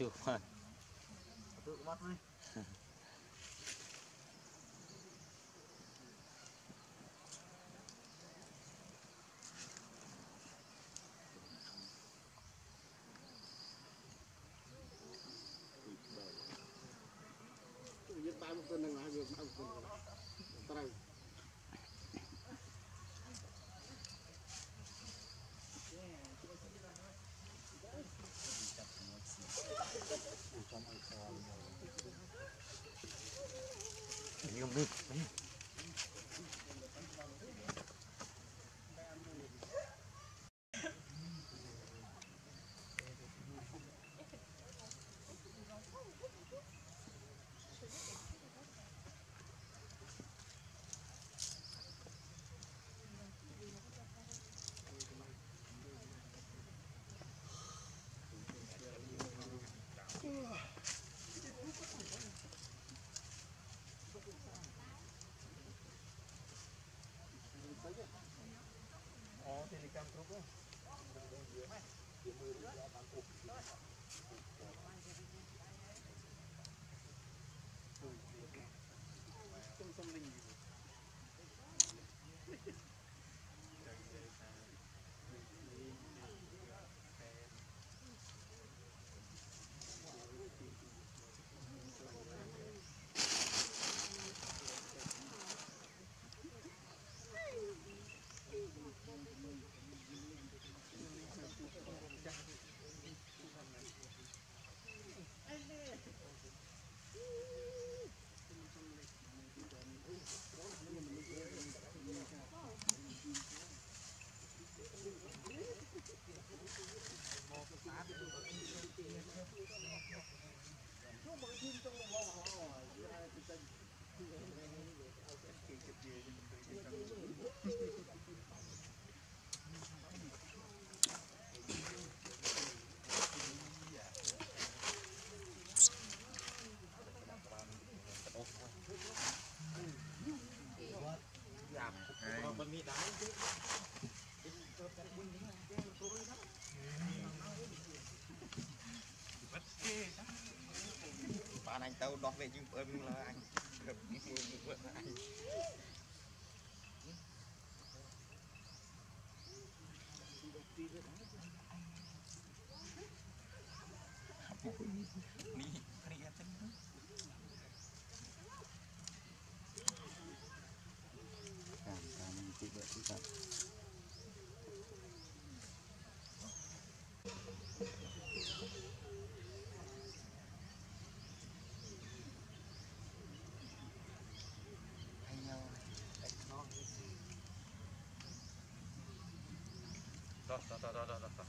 Tuh, man. Tuh mat nih. Tuh ba một tuần này được ba một tuần rồi. Tara. Ini om được. Oh, telecam truk á. Bạn anh tao đọc về nhưng em là anh gặp vợ anh. Đó.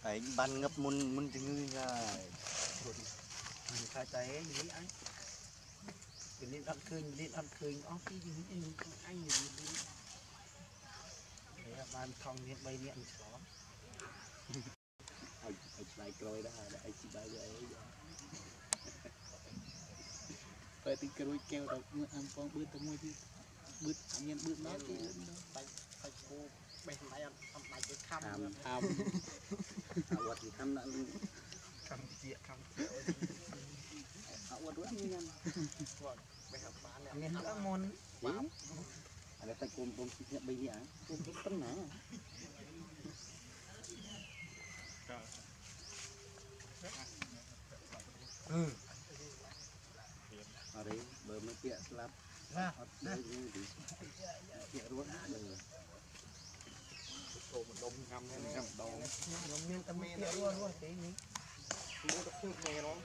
phải ban ngập mun chừng ngư ra mình khai tế nghĩ anh mình đi ăn khơi ó cái gì anh gì đấy là ban thong miệng bay miệng chó anh lại coi đó anh chỉ bay vậy vậy thì cái keo đầu ăn con bướt tao mua chứ bướt anh nhân bướt nó thì tay tay cô bên này ăn tay cái khăm vật thì khăm đã khăm chia vật rất nhanh nên nó môn ada tay kumpul siap bayi ah kumpul tenang hari belum tiap selap đây tiap ruộng rồi một đông ngâm đông miếng tấm tiap luôn thế nhỉ mua được phun mè đó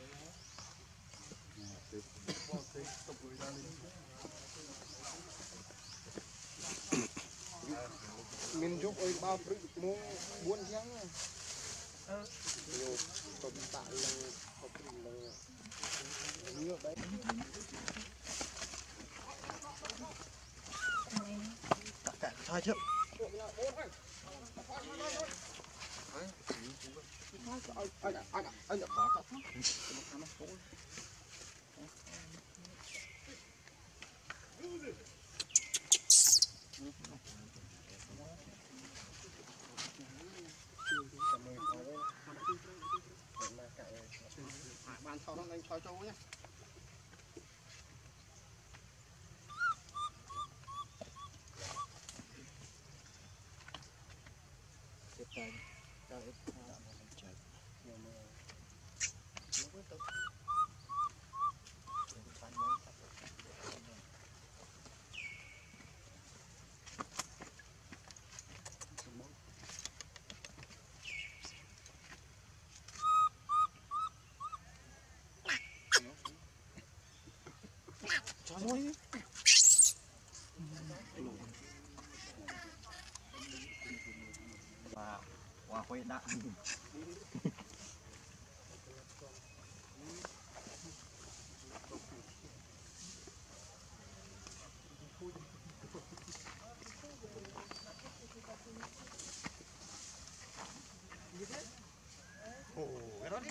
mình giúp ơi bao thứ mua buôn chăng nhiều tồn tại là nhiều đấy tất cả thôi chứ anh khó bạn sau đó anh cho nhé Trời và quả quay đạn ồ cái đó đi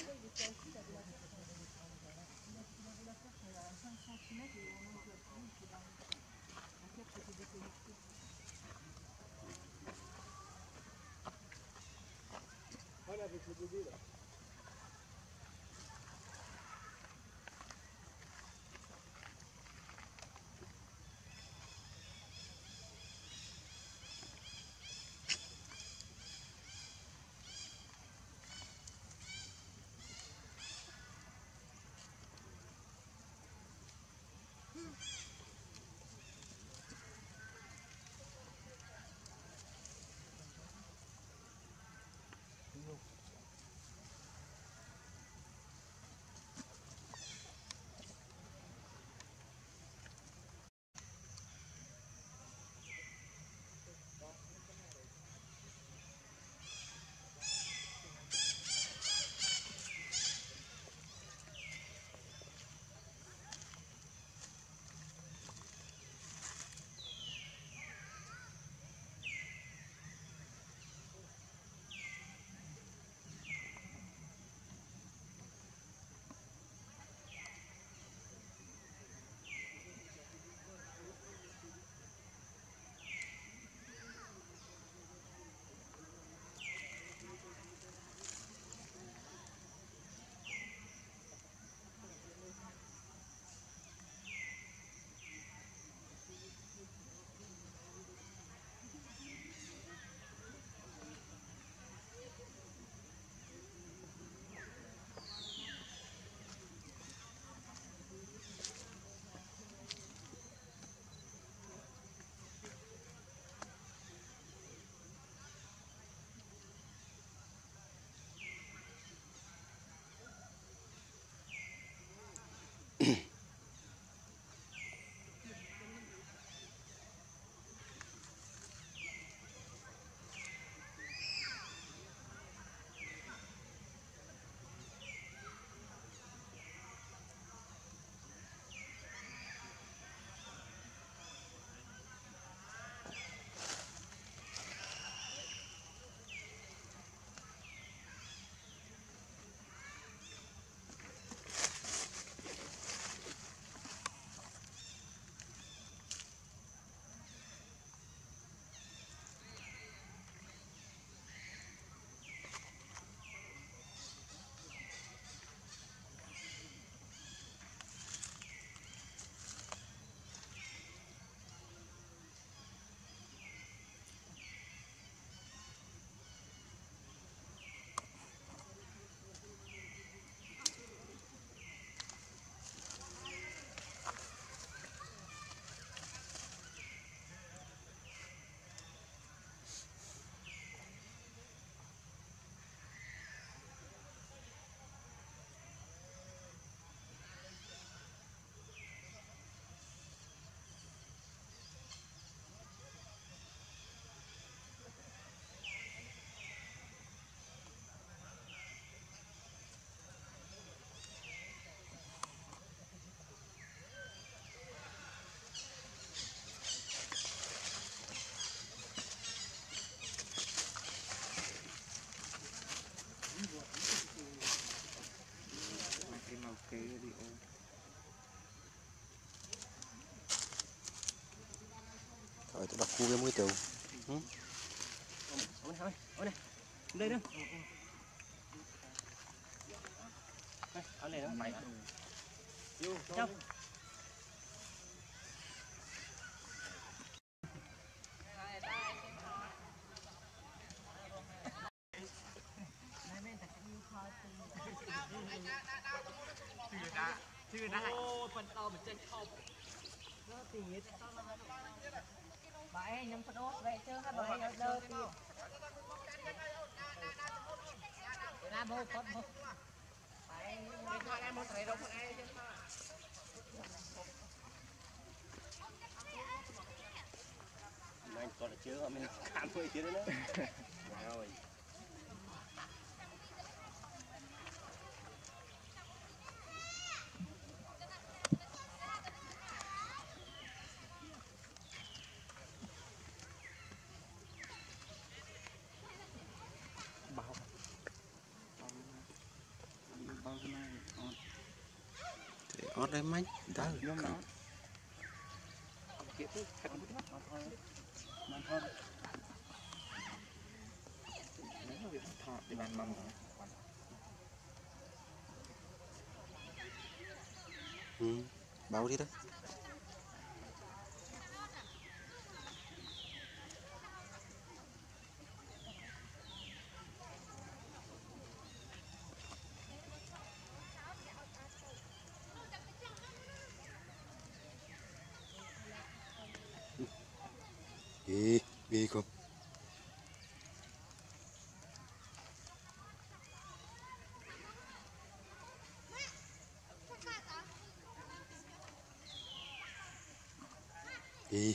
ở đọc khu cái môi trường ôi này đây nữa ở này nó phải đâuชื่อได้โอ้phần to mình trên không nó thì bài nhắm phần ô vậy chứ các bài đâu thì ra một con một bài em một thầy đâu con ai chứ mình còn chưa mình khám hơi chứ nữa rồi ót đấy mách đó nhóm nó kiểu thứ thật mà thôi nó việc thọ thì bạn mong báo đi đấy ghi không ghi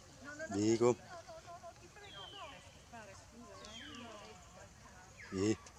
ghi không ghi